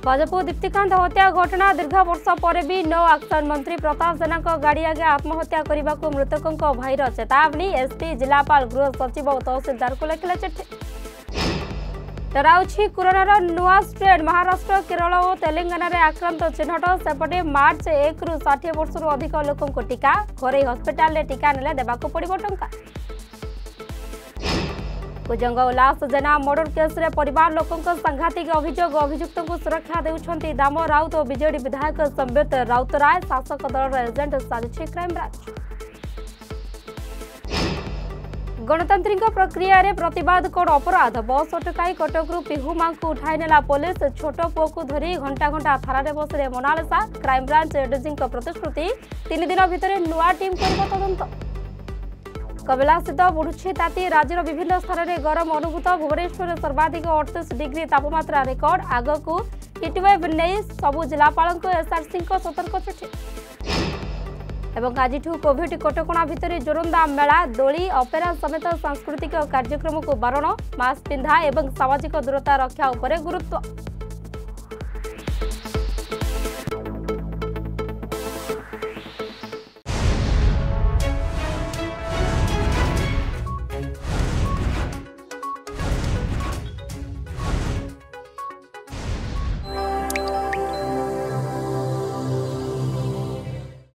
भाजपा दीप्तिकांत हत्या घटना दीर्घ वर्ष पर भी नो एक्शन। मंत्री प्रताप जेना गाड़ी आगे आत्महत्या करने को मृतकों भाईर चेतावनी। एसपी जिलापाल गृह सचिव और तहसीलदार को लिखिले चिठी। डराउछि कोरोनार नुआ स्ट्रेन। महाराष्ट्र केरल और तेलंगाना रे आक्रांत चिन्हट। सेपटे मार्च 1 रु 60 वर्ष अधिक लोकों को टीका। घरे हस्पिटाल टीका नेले देबाको पड़िबो टंका। कुजंग उल्लास जेना मर्डर केस रे परिवार लोकों सांघातिक अभियोग। अभियुक्त को सुरक्षा देउछंती दाम राउत और बीजेडी विधायक संबित राउतराय। शासक दल एजेंट साजिश क्राइमब्रांच। गणतांत्रिक प्रक्रिया रे प्रतिवाद कोड अपराध। बस अटकाई कटकरू पिहू मां को उठाई नेला पुलिस। छोट पुओ को धरी घंटा घंटा थाना बसरे मोनालिसा। क्राइमब्रांच एडीजी प्रतिश्रुति 3 दिन भितर नुआ टीम करब तदंत। कबिला स्थित बढ़ुछि ताती। राज्यर विभिन्न स्थान में गरम अनुभूत। भुवनेश्वर सर्वाधिक 38 डिग्री तापमात्रा रेकर्ड। आगकू हिटवेव नहीं सबु जिलापाल एसआरसी सतर्क चिठी। एवं आज कोविड कटकणा भितर जोरंदा मेला दोली अपेरा समेत सांस्कृतिक कार्यक्रम को बारण। मास्क पिंधा एवं सामाजिक दूरता रक्षा उपरे गुरुत्व।